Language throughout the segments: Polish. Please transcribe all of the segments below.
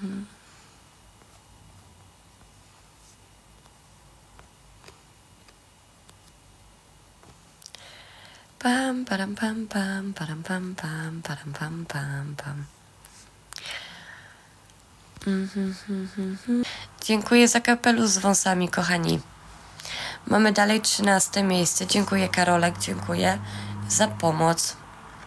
Pam, param, pam, pam, param, pam, pam, param, pam, pam, pam. Dziękuję za kapelusz z wąsami, kochani. Mamy dalej 13 miejsce. Dziękuję, Karolek, dziękuję za pomoc.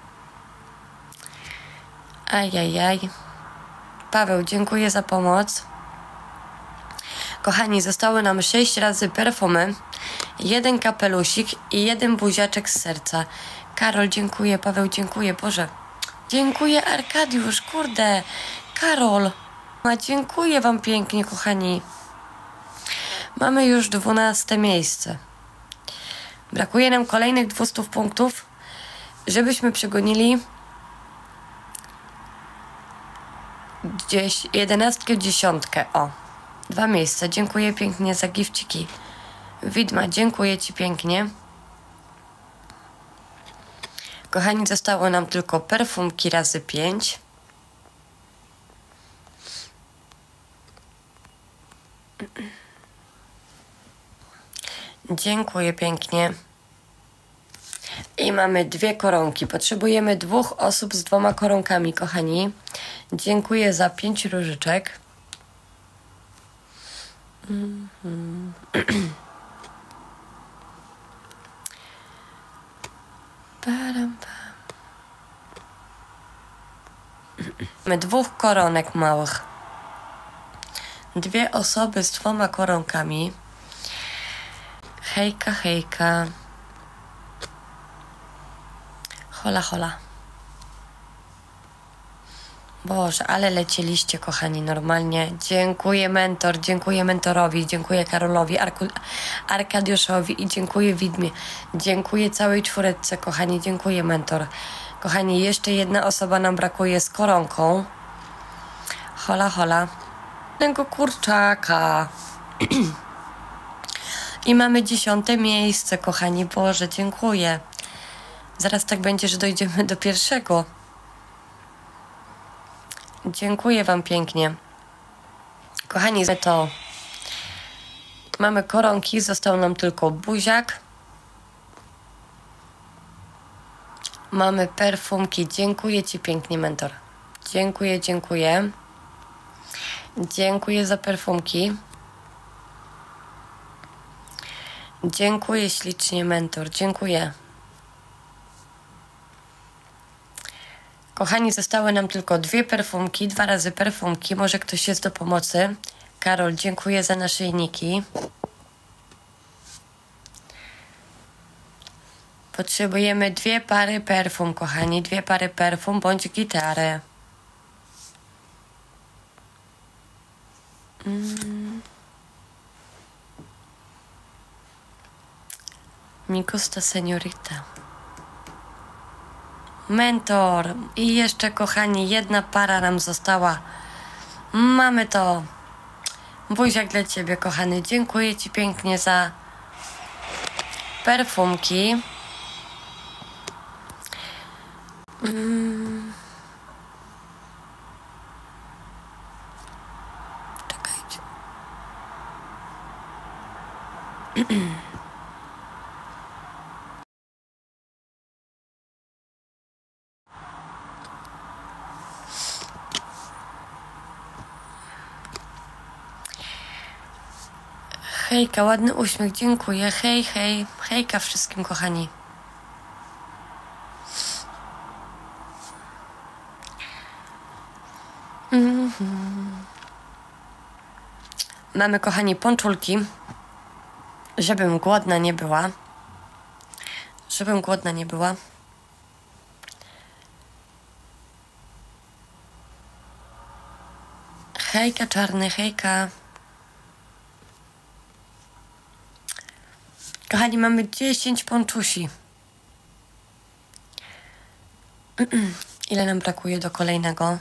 Ajajaj. Paweł, dziękuję za pomoc. Kochani, zostały nam 6 razy perfumy, 1 kapelusik i 1 buziaczek z serca. Karol, dziękuję. Paweł, dziękuję. Boże. Dziękuję, Arkadiusz. Kurde. Karol. Dziękuję wam pięknie, kochani. Mamy już 12 miejsce. Brakuje nam kolejnych 200 punktów, żebyśmy przegonili 11, 10. O, 2 miejsca. Dziękuję pięknie za gifciki. Widma, dziękuję ci pięknie. Kochani, zostało nam tylko perfumki razy 5. Dziękuję pięknie. I mamy 2 koronki. Potrzebujemy 2 osób z 2 koronkami, kochani. Dziękuję za 5 różyczek. Mamy 2 koronek małych. 2 osoby z 2 koronkami. Hejka, hejka. Hola, hola. Boże, ale lecieliście, kochani, normalnie. Dziękuję, mentor, dziękuję mentorowi, dziękuję Karolowi, Arkadiuszowi i dziękuję Widmie. Dziękuję całej 4, kochani, dziękuję, mentor. Kochani, jeszcze 1 osoba nam brakuje z koronką. Hola, hola. Jednego kurczaka. I mamy 10 miejsce, kochani. Boże, dziękuję. Zaraz tak będzie, że dojdziemy do 1. Dziękuję wam pięknie. Kochani, za to mamy koronki, został nam tylko buziak. Mamy perfumki. Dziękuję ci pięknie, mentor. Dziękuję, dziękuję. Dziękuję za perfumki. Dziękuję ślicznie, mentor. Dziękuję. Kochani, zostały nam tylko 2 perfumki, 2 razy perfumki. Może ktoś jest do pomocy. Karol, dziękuję za naszyjniki. Potrzebujemy 2 pary perfum, kochani. 2 pary perfum bądź gitarę. Mi gusta señorita. Mentor. I jeszcze, kochani, 1 para nam została. Mamy to. Buziak dla ciebie, kochany. Dziękuję ci pięknie za perfumki. Czekajcie. Hejka, ładny uśmiech, dziękuję. Hej, hej, hejka wszystkim, kochani. Mamy, kochani, pączulki, żebym głodna nie była. Żebym głodna nie była. Hejka, czarny, hejka. Kochani, mamy 10 ponczusi. Ile nam brakuje do kolejnego?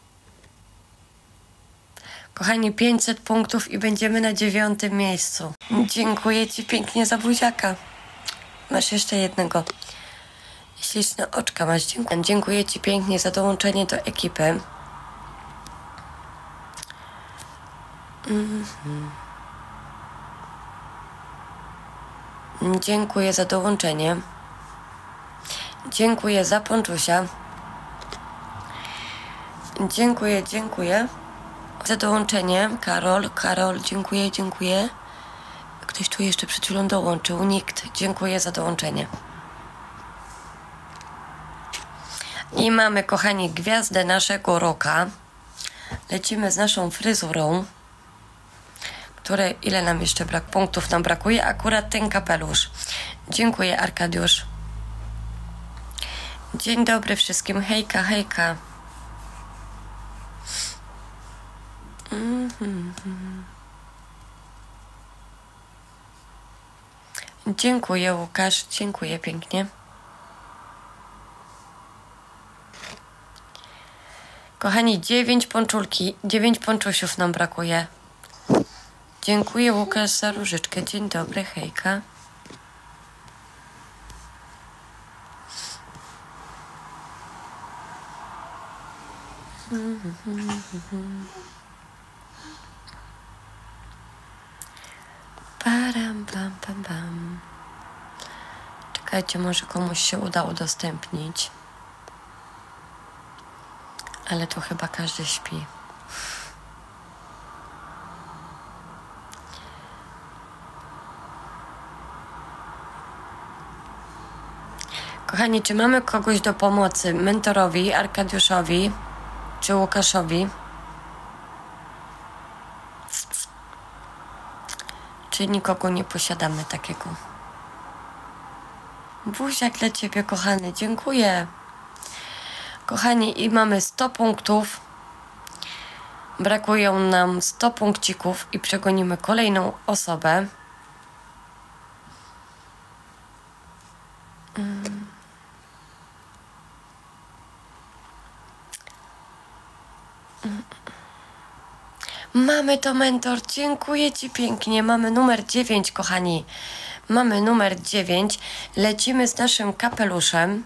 Kochani, 500 punktów i będziemy na 9. miejscu. Dziękuję ci pięknie za buziaka. Masz jeszcze 1. Śliczne oczka masz. Dziękuję ci pięknie za dołączenie do ekipy. Dziękuję za dołączenie. Dziękuję za ponczusia. Dziękuję za dołączenie. Karol, dziękuję. Ktoś tu jeszcze przed chwilą dołączył. Nikt. Dziękuję za dołączenie. I mamy, kochani, gwiazdę naszego roka. Lecimy z naszą fryzurą, ile nam jeszcze punktów nam brakuje. Akurat ten kapelusz. Dziękuję, Arkadiusz. Dzień dobry wszystkim. Hejka. Dziękuję, Łukasz. Dziękuję pięknie. Kochani, 9 ponczusiów nam brakuje. Dziękuję, Łukasz, za różyczkę. Dzień dobry, hejka. Pam. Czekajcie, może komuś się uda udostępnić. Ale tu chyba każdy śpi. Kochani, czy mamy kogoś do pomocy? Mentorowi, Arkadiuszowi czy Łukaszowi? Czy nikogo nie posiadamy takiego? Buziak dla ciebie, kochany. Dziękuję. Kochani, i mamy 100 punktów. Brakują nam 100 punkcików i przegonimy kolejną osobę. Mamy to, mentor. Dziękuję ci pięknie. Mamy numer 9, kochani. Mamy numer 9. Lecimy z naszym kapeluszem.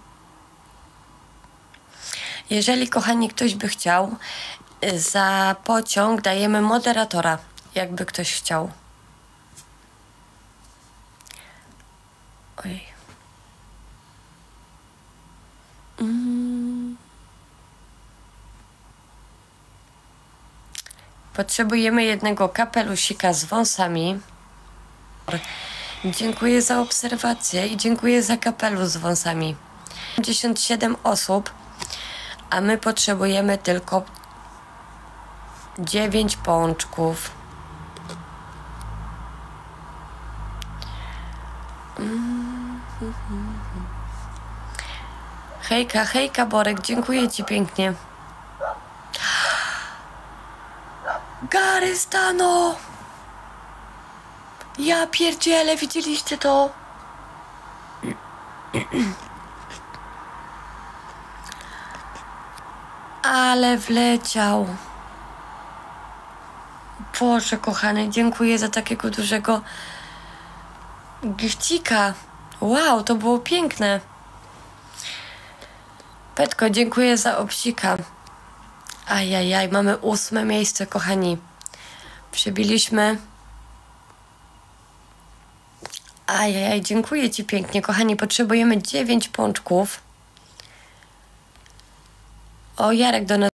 Jeżeli, kochani, ktoś by chciał, za pociąg dajemy moderatora, jakby ktoś chciał. Oj. Potrzebujemy jednego kapelusika z wąsami. Dziękuję za obserwację i dziękuję za kapelusz z wąsami. 57 osób, a my potrzebujemy tylko 9 pączków. Hejka, Borek, dziękuję ci pięknie. Garystano! Ja pierdzielę, widzieliście to? Ale wleciał. Boże kochany, dziękuję za takiego dużego gifcika. Wow, to było piękne. Petko, dziękuję za obsika. Ajajaj, mamy 8. miejsce, kochani. Przybiliśmy. Ajajaj, dziękuję ci pięknie, kochani. Potrzebujemy 9 pączków. O, Jarek do nas